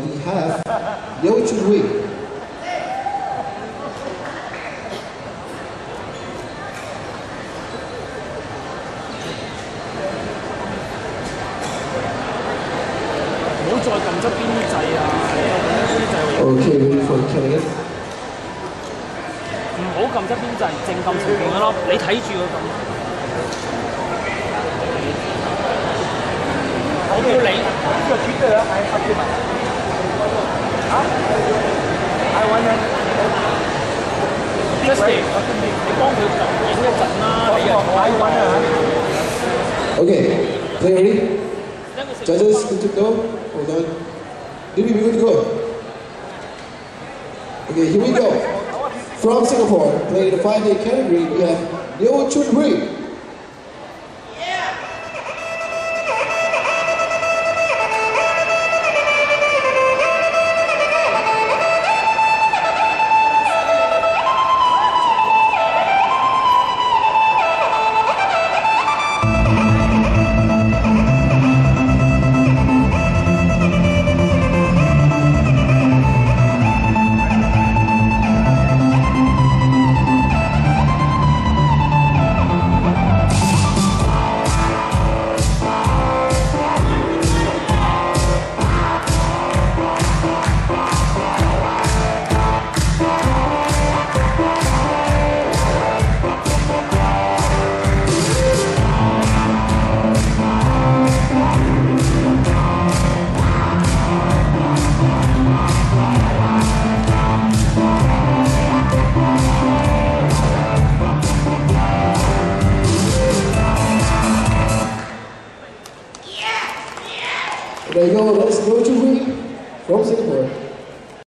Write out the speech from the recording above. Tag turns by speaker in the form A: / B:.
A: we have Liu Chunhui.
B: 再撳側邊掣啊！邊掣會
A: Okay, ready for killing it.
B: 唔好撳側邊掣，淨撳前面嗰粒，你睇住佢撳。我叫你，呢個絕對係阿叫文。啊？係揾人。Justin，你幫佢影一陣啦，你又坐喺度。
A: Okay, are you ready? Judges, good to go. Hold on. Maybe we're good to go. Okay, here we go. From Singapore, playing the 5-day category, we have Liu Chunhui. There you go, let's go to Wing from Singapore.